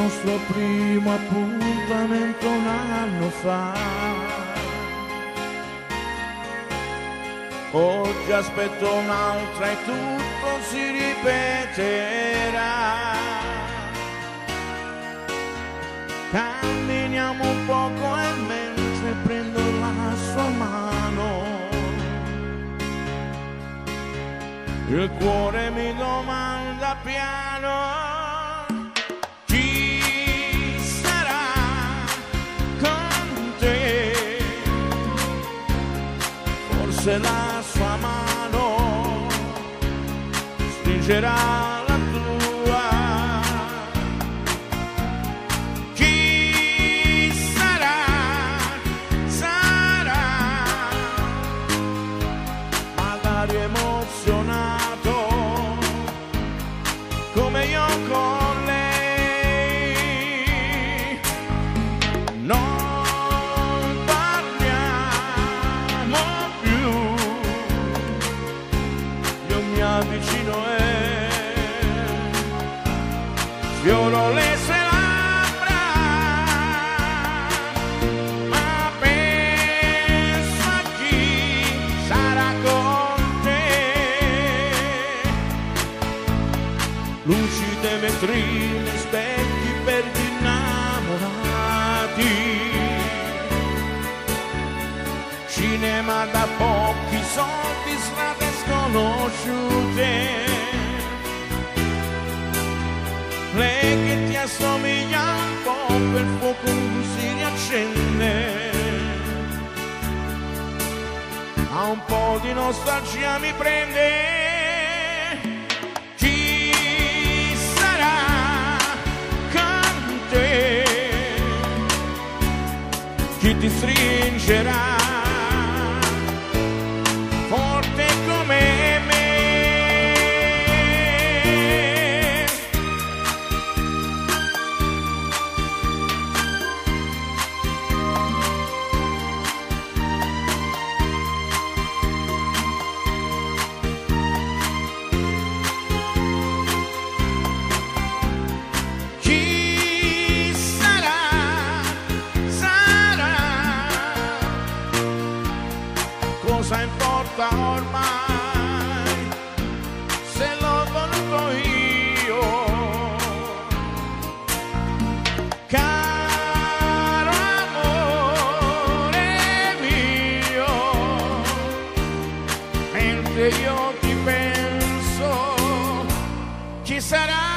nostro primo appuntamento un anno fa. Oggi aspetto un'altra e tutto si ripeterà. Camminiamo un poco e mentre prendo la sua mano il cuore mi domanda piano: la sua mano stringerà la tua. Chi sarà? Sarà magari emozionato come io con lei. No, vicino e sfioro le sue labbra, ma penso a chi sarà con te. Lucide vetrine, specchi per gli innamorati, cinema da pochi soldi, strade sconosciute, lei che ti assomiglia un po', quel fuoco si riaccende, a un po' di nostalgia mi prende. Chi sarà con te? Chi ti stringerà forte come me? Chi sarà? Sarà. Cosa importa ormai se l'ho voluto io? Caro amore mio, mentre io ti penso, chi sarà?